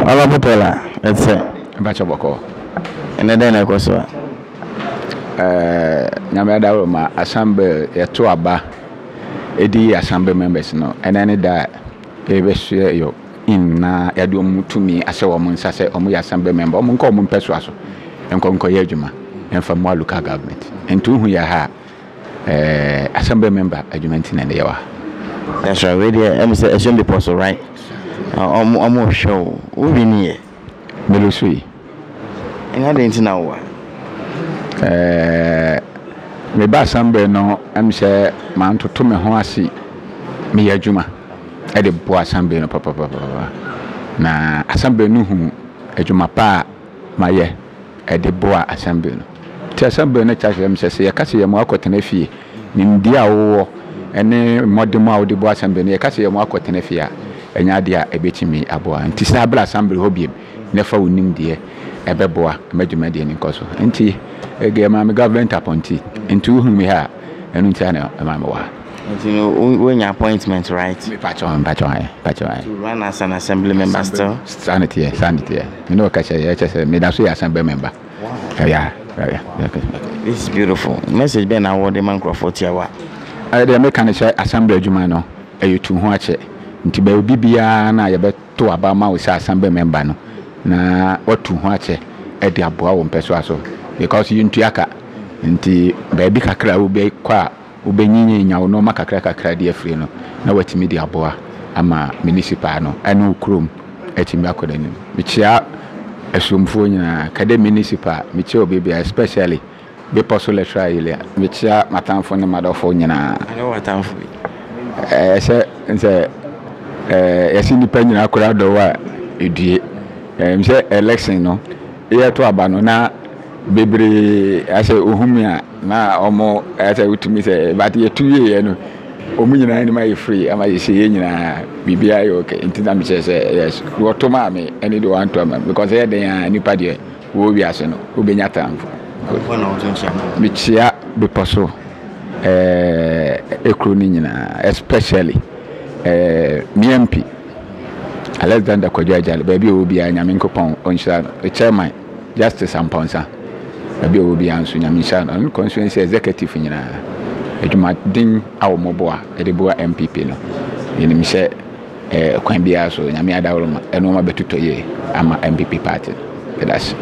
Ala Butela, let's say. Bachaboko. And then I was Namada ma assemble to aba edi assembly members no and then that e share yo in na yadom to me ase wo mun sase omu assembly member omu nko omu peso aso enko ye adwuma enfa mo local government entu hu ya ha assembly member adwuma ntina ne yawa. That's right. We there am say Asuom the person, right? Almost show. Who be near? Melusui. And I didn't know. Me ba assembly no am say man to me ho ase me adwuma e de bo assembly no papa na assembly no hu adwuma pa maye e de bo assembly no ti assembly no charge am say ya kase ya mo akotena fie ni ndia wo ene modemo a wo de bo assembly no ya kase ya mo akotena fie a enya de a ebetimi aboa nti sa bla assembly hobiem ne fa wonim de ebeboa medwuma de ni nkoso nti ege ma me government appointee nti hu me ha enu nti ana ma me wa. You know, when your appointment, right? Me patch on. To run as an assembly member still. Sanity. You know, catch a me that's assembly member. Wow. Yeah. This is beautiful. Message Ben award the man Crawford here. The mechanical assembly adwuma no e tu ho ache nti ba obi bia na ye beto aba ma wo assembly member no na watu ho ache e de aboa wo mpeso aso because you ntuaka nti ba bi kakra wo be kwa ubenyinye nyawo no makakra de afri no na watimi de aboa ama municipal no ene ukrom etimi akoda nim bichia Asuomfo nyina Kade municipal bichia obi especially be possible trial bichia matamfo ne madofo nyina ano watamfo se yesi nipa nyina akora do wa edue mse election no ye to aba no na bebre ase ohumia na omo ase utumi se but ye tuye no omu nyina ni mai free ama ye se ye nyina bibia yo okay ntina me say yes woto ma me any do want to because ye den nipa de wo wi ase no obenya tamfo bona otuncha me chia be poso ekro ni nyina especially MMP Alexander Kwaku baby obi anyame nkopon onhira chairman Justice Amponsa abi obi anso nyamisha no constituency executive nyina adwuma din awo moboa edeboa MPP no yeni mi se kwan bia so nyame adawroma eno ma betutoye ama MPP party that's